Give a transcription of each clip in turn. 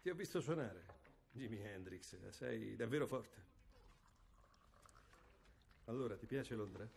Ti ho visto suonare, Jimi Hendrix. Sei davvero forte. Allora, ti piace Londra?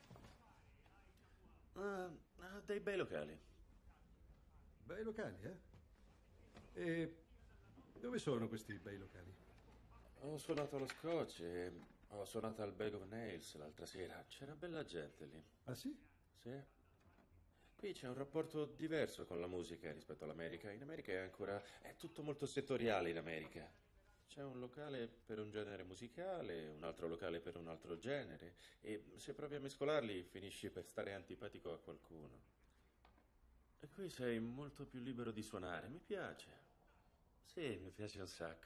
Ha dei bei locali. Bei locali, eh? E dove sono questi bei locali? Ho suonato allo Scotch e ho suonato al Bag of Nails l'altra sera. C'era bella gente lì. Ah sì? Sì. Qui c'è un rapporto diverso con la musica rispetto all'America. In America è tutto molto settoriale in America. C'è un locale per un genere musicale, un altro locale per un altro genere, e se provi a mescolarli finisci per stare antipatico a qualcuno. E qui sei molto più libero di suonare, mi piace. Sì, mi piace un sacco.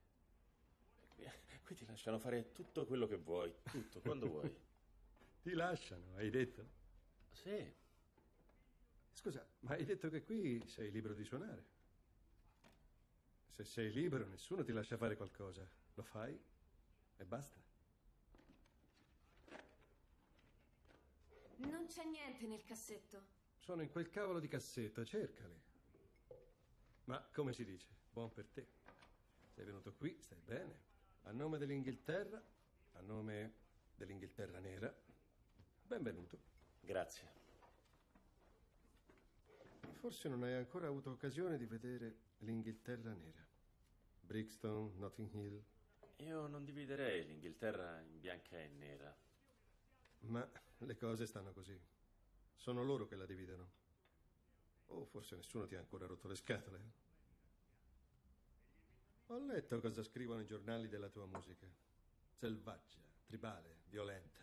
Qui ti lasciano fare tutto quello che vuoi, tutto, quando vuoi. Ti lasciano, hai detto? Sì. Scusa, ma hai detto che qui sei libero di suonare? Se sei libero, nessuno ti lascia fare qualcosa. Lo fai e basta. Non c'è niente nel cassetto. Sono in quel cavolo di cassetto, cercali. Ma come si dice? Buon per te. Sei venuto qui, stai bene. A nome dell'Inghilterra, a nome dell'Inghilterra nera, benvenuto. Grazie. Forse non hai ancora avuto occasione di vedere l'Inghilterra nera. Brixton, Notting Hill. Io non dividerei l'Inghilterra in bianca e nera. Ma le cose stanno così. Sono loro che la dividono. O forse nessuno ti ha ancora rotto le scatole. Ho letto cosa scrivono i giornali della tua musica. Selvaggia, tribale, violenta.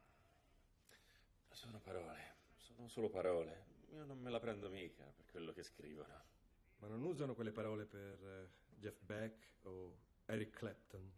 Sono parole, sono solo parole. Io non me la prendo mica per quello che scrivono. Ma non usano quelle parole per Jeff Beck o Eric Clapton.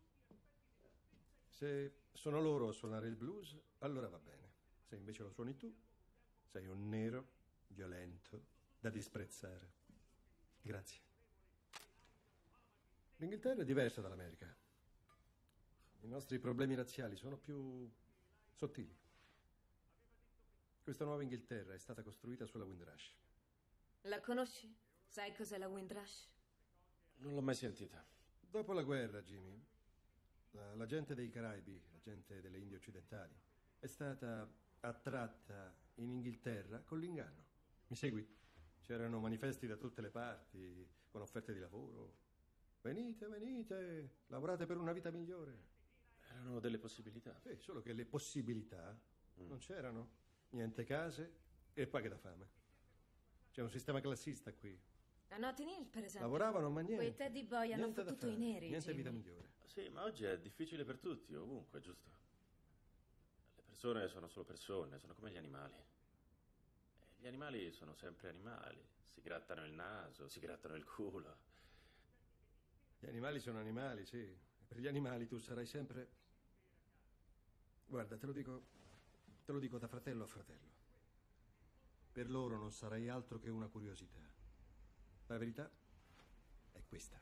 Se sono loro a suonare il blues, allora va bene. Se invece lo suoni tu, sei un nero, violento, da disprezzare. Grazie. L'Inghilterra è diversa dall'America. I nostri problemi razziali sono più sottili. Questa nuova Inghilterra è stata costruita sulla Windrush. La conosci? Sai cos'è la Windrush? Non l'ho mai sentita. Dopo la guerra, Jimmy, la gente dei Caraibi, la gente delle Indie occidentali, è stata attratta in Inghilterra con l'inganno. Mi segui? C'erano manifesti da tutte le parti, con offerte di lavoro. Venite, venite, lavorate per una vita migliore. Erano delle possibilità. Sì, solo che le possibilità non c'erano. Niente case e paghe da fame. C'è un sistema classista qui. A Notting Hill, per esempio. Lavoravano, ma niente. Quei Teddy Boy hanno Niente da fottuto i fare, neri, niente Jimmy. vita migliore. Sì, ma oggi è difficile per tutti, ovunque, giusto? Le persone sono solo persone, sono come gli animali. E gli animali sono sempre animali. Si grattano il naso, si grattano il culo. Gli animali sono animali, sì. E per gli animali tu sarai sempre... Guarda, te lo dico da fratello a fratello. Per loro non sarai altro che una curiosità. La verità è questa.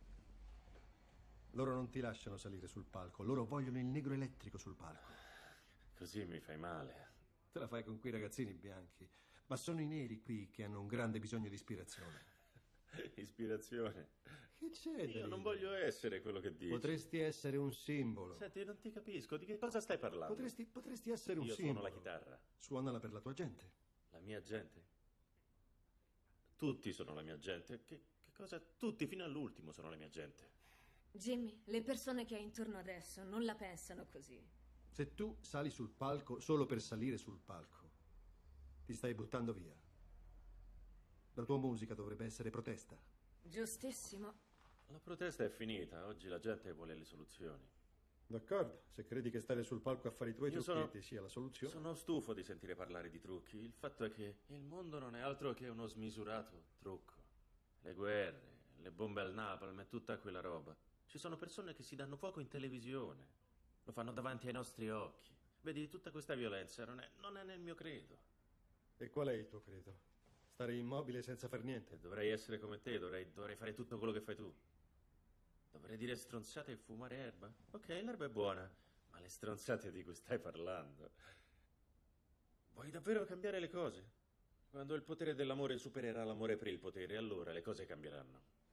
Loro non ti lasciano salire sul palco, loro vogliono il negro elettrico sul palco. Così mi fai male. Te la fai con quei ragazzini bianchi, ma sono i neri qui che hanno un grande bisogno di ispirazione. Ispirazione. Che c'è? Io non voglio essere quello che dici. Potresti essere un simbolo. Senti, non ti capisco, di che cosa stai parlando? Potresti essere un Io simbolo. suono la chitarra. Suonala per la tua gente. La mia gente? Tutti sono la mia gente. Che cosa? Tutti, fino all'ultimo, sono la mia gente. Jimmy, le persone che hai intorno adesso non la pensano così. Se tu sali sul palco solo per salire sul palco, ti stai buttando via. La tua musica dovrebbe essere protesta. Giustissimo. La protesta è finita, oggi la gente vuole le soluzioni. D'accordo, se credi che stare sul palco a fare i tuoi Io trucchetti sia la soluzione. Sono stufo di sentire parlare di trucchi. Il fatto è che il mondo non è altro che uno smisurato trucco. Le guerre, le bombe al napalm e tutta quella roba. Ci sono persone che si danno fuoco in televisione. Lo fanno davanti ai nostri occhi. Vedi, tutta questa violenza non è nel mio credo. E qual è il tuo credo? Stare immobile senza far niente? Dovrei essere come te, dovrei fare tutto quello che fai tu. Dovrei dire stronzate e fumare erba? Ok, l'erba è buona, ma le stronzate di cui stai parlando... Vuoi davvero cambiare le cose? Quando il potere dell'amore supererà l'amore per il potere, allora le cose cambieranno.